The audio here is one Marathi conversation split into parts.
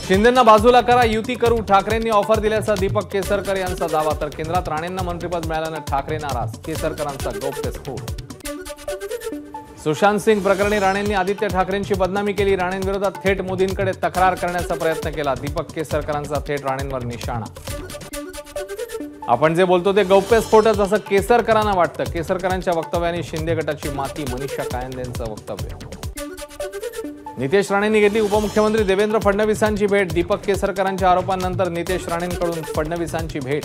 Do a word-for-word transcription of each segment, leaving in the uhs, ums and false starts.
शिंदेंना बाजूला करा, युती करू, ठाकरेंनी ऑफर दिल्याचा दीपक केसरकर यांचा दावा. तर केंद्रात राणेंना मंत्रिपद मिळाल्यानं ठाकरे नाराज, केसरकरांचा गौप्यस्फोट. सुशांत सिंग प्रकरणी राणेंनी आदित्य ठाकरेंची बदनामी केली, राणेंविरोधात थेट मोदींकडे तक्रार करण्याचा प्रयत्न केला. दीपक केसरकरांचा थेट राणेंवर निशाणा. आपण जे बोलतो ते गौप्यस्फोटच असं केसरकरांना वाटतं. केसरकरांच्या वक्तव्याने शिंदे गटाची माती, मनीषा कायंदेंचं वक्तव्य. नितेश राणेंनी घेतली उपमुख्यमंत्री देवेंद्र फडणवीसांची भेट. दीपक केसरकरांच्या आरोपांनंतर नितेश राणेंकडून फडणवीसांची भेट.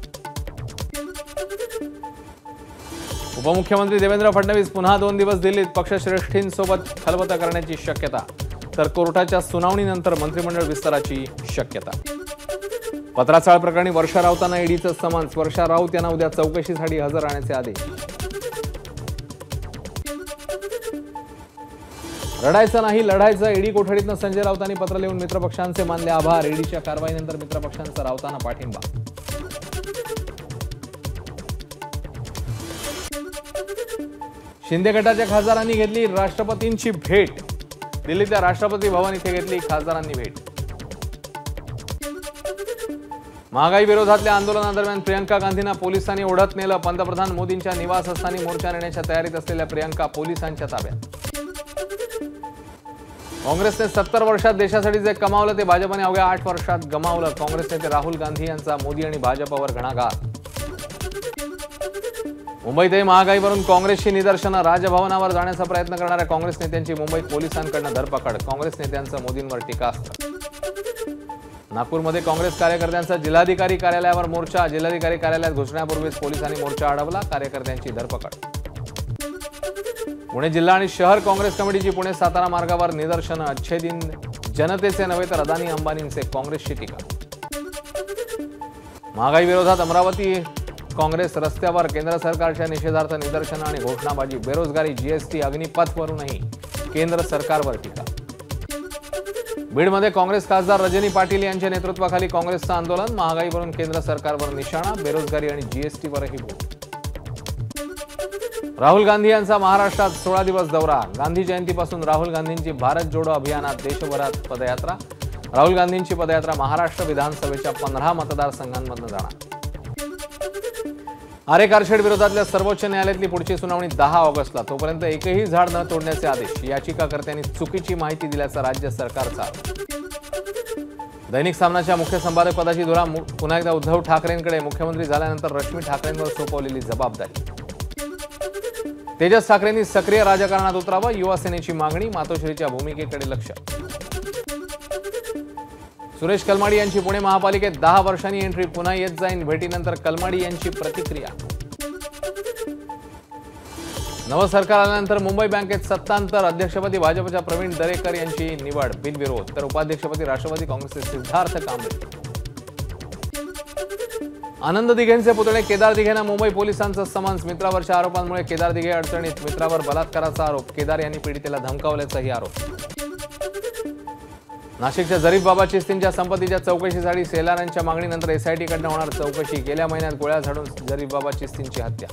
उपमुख्यमंत्री देवेंद्र फडणवीस पुन्हा दोन दिवस दिल्लीत, पक्षश्रेष्ठींसोबत खलबतं करण्याची शक्यता. तर कोर्टाच्या सुनावणीनंतर मंत्रिमंडळ विस्ताराची शक्यता. पत्राचाळ प्रकरणी वर्षा राऊतांना ईडीचं समन्स. वर्षा राऊत यांना उद्या चौकशीसाठी हजर राहण्याचे आदेश. रडायचं नाही, लढायचं. ईडी कोठडीतनं संजय राऊतांनी पत्र लिहून मित्रपक्षांचे मानले आभार. ईडीच्या कारवाईनंतर मित्रपक्षांचा राऊतांना पाठिंबा. शिंदे गटाच्या खासदारांनी घेतली राष्ट्रपतींची भेट. दिल्लीतल्या राष्ट्रपती भवन इथे घेतली खासदारांनी भेट. महागाई विरोधातल्या आंदोलनादरम्यान प्रियंका गांधींना पोलिसांनी ओढत नेलं. पंतप्रधान मोदींच्या निवासस्थानी मोर्चा नेण्याच्या तयारीत असलेल्या प्रियंका पोलिसांच्या ताब्यात. काँग्रेसने सत्तर वर्षात देशासाठी जे कमावलं ते भाजपने अवघ्या आठ वर्षात गमावलं. काँग्रेस नेते राहुल गांधी यांचा मोदी आणि भाजपवर घणाघात. मुंबईतही महागाईवरून काँग्रेसची निदर्शनं. राजभवनावर जाण्याचा प्रयत्न करणाऱ्या काँग्रेस नेत्यांची मुंबईत पोलिसांकडून धरपकड. काँग्रेस नेत्यांचं मोदींवर टीकास्त्र. नागपूरमध्ये काँग्रेस कार्यकर्त्यांचा जिल्हाधिकारी कार्यालयावर मोर्चा. जिल्हाधिकारी कार्यालयात घुसण्यापूर्वीच पोलिसांनी मोर्चा अडवला. कार्यकर्त्यांची धरपकड. पुणे जिल्हा आणि शहर काँग्रेस कमिटीची पुणे सातारा मार्गावर निदर्शनं. अच्छे दिन जनतेचे नव्हे तर अदानी अंबानींचे, काँग्रेसची टीका. महागाई विरोधात अमरावती काँग्रेस रस्त्यावर. केंद्र सरकारच्या निषेधार्थ निदर्शनं आणि घोषणाबाजी. बेरोजगारी, जीएसटी, अग्निपथवरूनही केंद्र सरकारवर टीका. बीडमध्ये काँग्रेस खासदार रजनी पाटील यांच्या नेतृत्वाखाली काँग्रेसचं आंदोलन. महागाईवरून केंद्र सरकारवर निशाणा. बेरोजगारी आणि जीएसटीवरही बोट. राहुल गांधी यांचा महाराष्ट्रात सोळा दिवस दौरा. गांधी जयंतीपासून राहुल गांधींची भारत जोडो अभियानात देशभरात पदयात्रा. राहुल गांधींची पदयात्रा महाराष्ट्र विधानसभेच्या पंधरा मतदारसंघांमधून जाणार. आरे कारशेड विरोधातल्या सर्वोच्च न्यायालयातली पुढची सुनावणी दहा ऑगस्टला. तोपर्यंत एकही झाड न तोडण्याचे आदेश. याचिकाकर्त्यांनी चुकीची माहिती दिल्याचा राज्य सरकारचा आरोप. दैनिक सामनाच्या मुख्य संपादक पदाची धुरा पुन्हा एकदा उद्धव ठाकरेंकडे. मुख्यमंत्री झाल्यानंतर रश्मी ठाकरेंवर सोपवलेली जबाबदारी. तेजस ठाकरेंनी सक्रिय राजकारणात उतरावं. युवा सेनेची मागणी. मातोश्रीच्या भूमिकेकडे लक्ष. सुरेश कलमाडी यांची पुणे महापालिकेत दहा वर्षांनी एंट्री. पुन्हा येत जाईन. भेटीनंतर कलमाडी यांची प्रतिक्रिया. नवं सरकार आल्यानंतर मुंबई बँकेत सत्तांतर. अध्यक्षपदी भाजपच्या प्रवीण दरेकर यांची निवड बिनविरोध. तर उपाध्यक्षपदी राष्ट्रवादी काँग्रेसचे सिद्धार्थ कांबळे. आनंद दिघेंचे पुतळे केदार दिघेंना मुंबई पोलिसांचं समन्स. मित्रावरच्या आरोपांमुळे केदार दिघे अडचणीत. मित्रावर बलात्काराचा आरोप. केदार यांनी पीडितेला धमकावल्याचाही आरोप. नाशिकच्या जरीफ बाबा चिस्तींच्या संपत्तीच्या चौकशीसाठी सेलारांच्या मागणीनंतर एसआयटीकडनं होणार चौकशी. गेल्या महिन्यात गोळ्या झाडून जरीफ बाबा चिस्तींची हत्या.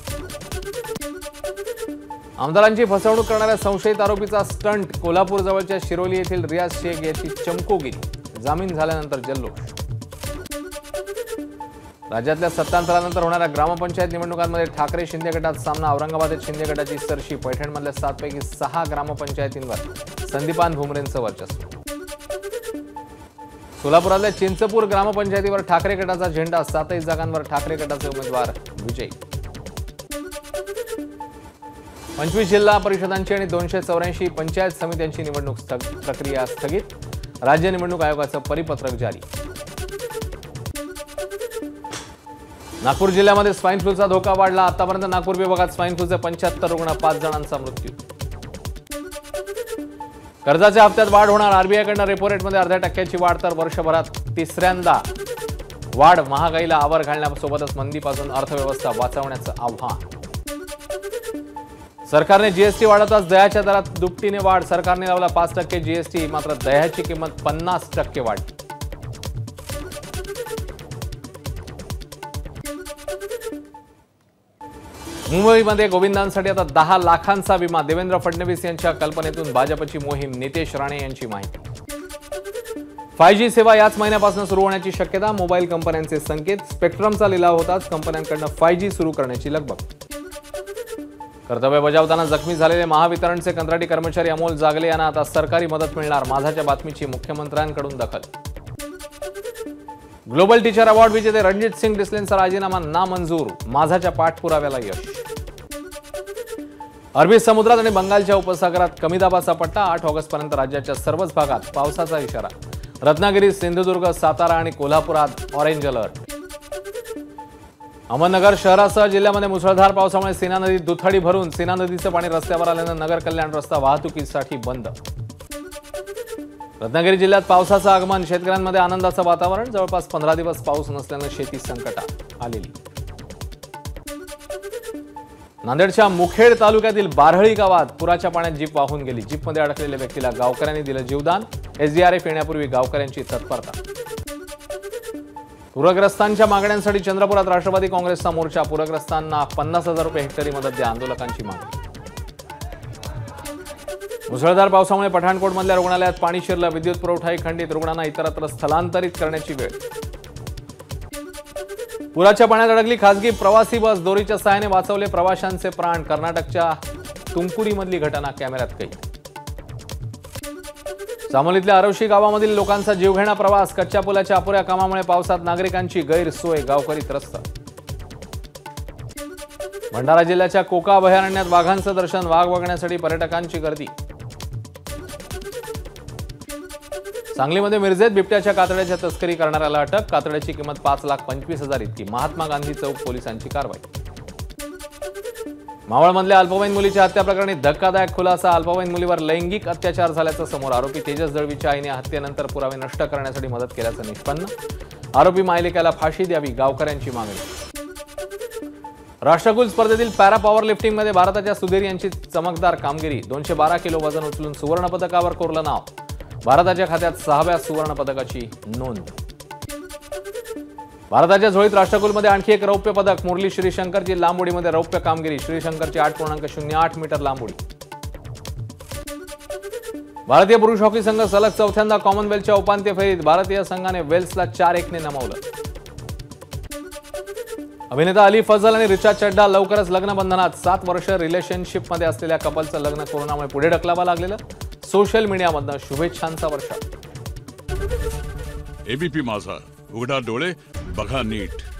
आमदारांची फसवणूक करणाऱ्या संशयित आरोपीचा स्टंट. कोल्हापूर जवळच्या शिरोली येथील रियाज शेख याची चमकोगिरी. जामीन झाल्यानंतर जल्लोष. राज्यातल्या सत्तांतरानंतर होणाऱ्या ग्रामपंचायत निवडणुकांमध्ये ठाकरे शिंदे गटात सामना. औरंगाबादेत शिंदे गटाची सरशी. पैठणमधल्या सातपैकी सहा ग्रामपंचायतींवर संदीपान भुमरेंचं वर्चस्व. सोलापुरातल्या चिंचपूर ग्रामपंचायतीवर ठाकरे गटाचा झेंडा. सातही जागांवर ठाकरे गटाचे उमेदवार विजयी. पंचवीस जिल्हा परिषदांची आणि दोनशे चौऱ्याऐंशी पंचायत समित्यांची निवडणूक प्रक्रिया स्थगित. राज्य निवडणूक आयोगाचं परिपत्रक जारी. नागपूर जिल्ह्यामध्ये स्वाईन फ्लूचा धोका वाढला. आतापर्यंत नागपूर विभागात स्वाईन फ्लूचे पंच्याहत्तर रुग्ण. पाच जणांचा मृत्यू. कर्जाच्या हप्त्यात वाढ होणार. आरबीआयकडनं रेपो रेटमध्ये अर्ध्या टक्क्याची वाढ. तर वर्षभरात तिसऱ्यांदा वाढ. महागाईला आवर घालण्यासोबतच मंदीपासून अर्थव्यवस्था वाचवण्याचं आव्हान. सरकारने जीएसटी वाढवताच दह्याच्या दरात दुपटीने वाढ. सरकारने लावला पाच टक्के जीएसटी. मात्र दह्याची किंमत पन्नास टक्के वाढली. मुंबईमध्ये गोविंदांसाठी आता दहा लाखांचा विमा. देवेंद्र फडणवीस यांच्या कल्पनेतून भाजपची मोहीम. नितेश राणे यांची माहिती. फाय जी सेवा याच महिन्यापासून सुरू होण्याची शक्यता. मोबाईल कंपन्यांचे संकेत. स्पेक्ट्रमचा लिलाव होताच कंपन्यांकडून फाय जी सुरू करण्याची लगबग. कर्तव्य बजावताना जखमी झालेले महावितरणचे कंत्राटी कर्मचारी अमोल जागले यांना आता सरकारी मदत मिळणार. माझाच्या बातमीची मुख्यमंत्र्यांकडून दखल. ग्लोबल टीचर अवॉर्ड विजेते रणजित सिंग डिसलेंचा राजीनामा नामंजूर. माझाच्या पाठपुराव्याला यश. अरबी समुद्रात आणि बंगालच्या उपसागरात कमी दाबाचा पट्टा. आठ ऑगस्ट पर्यंत राज्याच्या सर्वच भागात पावसाचा इशारा. रत्नागिरी, सिंधुदुर्ग, सातारा आणि कोल्हापुरात ऑरेंज अलर्ट. अहमदनगर शहरासह जिल्ह्यामध्ये मुसळधार पावसामुळे सीना नदीत दुथडी भरून सीना नदीचं पाणी रस्त्यावर आल्यानं नगर कल्याण रस्ता वाहतुकीसाठी बंद. रत्नागिरी जिल्ह्यात पावसाचं आगमन. शेतकऱ्यांमध्ये आनंदाचं वातावरण. जवळपास पंधरा दिवस पाऊस नसल्यानं शेती संकटात आलेली. नांदेडच्या मुखेड तालुक्यातील बारहळी गावात पुराच्या पाण्यात जीप वाहून गेली. जीपमध्ये अडकलेल्या व्यक्तीला गावकऱ्यांनी दिलं जीवदान. एसडीआरएफ येण्यापूर्वी गावकऱ्यांची तत्परता. पूरग्रस्तांच्या मागण्यांसाठी चंद्रपुरात राष्ट्रवादी काँग्रेसचा मोर्चा. पूरग्रस्तांना पन्नास हजार रुपये हेक्टरी मदत द्या. आंदोलकांची मागणी. मुसळधार पावसामुळे पठाणकोटमधल्या रुग्णालयात पाणी शिरलं. विद्युत पुरवठाही खंडित. रुग्णांना इतरत्र स्थलांतरित करण्याची वेळ. पुराच्या पाण्यात अडकली खासगी प्रवासी बस. दोरीच्या सहाय्याने वाचवले प्रवाशांचे प्राण. कर्नाटकच्या तुमकुरीमधली घटना कॅमेऱ्यात कैद. चामोलीतल्या आरवशी गावामधील लोकांचा जीवघेणा प्रवास. कच्च्या पुलाच्या अपुऱ्या कामामुळे पावसात नागरिकांची गैरसोय. गावकरी त्रस्त. भंडारा जिल्ह्याच्या कोका अभयारण्यात वाघांचं दर्शन. वाघ बघण्यासाठी पर्यटकांची गर्दी. सांगलीमध्ये मिरजेत बिबट्याच्या कातड्याच्या तस्करी करणाऱ्याला अटक. कातड्याची किंमत पाच लाख पंचवीस हजार इतकी. महात्मा गांधी चौक पोलिसांची कारवाई. मावळमधल्या अल्पवयीन मुलीच्या हत्या प्रकरणी धक्कादायक खुलासा. अल्पवयीन मुलीवर लैंगिक अत्याचार झाल्याचं समोर. आरोपी तेजस दळवीच्या आईने हत्येनंतर पुरावे नष्ट करण्यासाठी मदत केल्याचं निष्पन्न. आरोपी मायलेकाला फाशी द्यावी. गावकऱ्यांची मागणी. राष्ट्रकुल स्पर्धेतील पॅरा पॉवर लिफ्टिंगमध्ये भारताच्या सुधीर यांची चमकदार कामगिरी. दोनशे बारा किलो वजन उचलून सुवर्ण पदकावर कोरलं नाव. भारताच्या खात्यात सहाव्या सुवर्ण पदकाची नोंद. भारताच्या झोळीत राष्ट्रकुलमध्ये आणखी एक रौप्य पदक. मुरली श्रीशंकरची लांब उडीमध्ये रौप्य कामगिरी. श्रीशंकरची आठ पूर्णांक शून्य आठ मीटर लांब उडी. भारतीय पुरुष हॉकी संघ सलग चौथ्यांदा कॉमनवेल्थच्या उपांत्य फेरीत. भारतीय संघाने वेल्सला चार एक ने नमवलं. अभिनेता अली फजल आणि रिचा चड्ढा लवकरच लग्नबंधनात. सात वर्ष रिलेशनशिपमध्ये असलेल्या कपलचं लग्न कोरोनामुळे पुढे ढकलावं लागलेलं. सोशल मीडियामधनं शुभेच्छांचा वर्षा. एबीपी माझा, उघडा डोळे बघा नीट.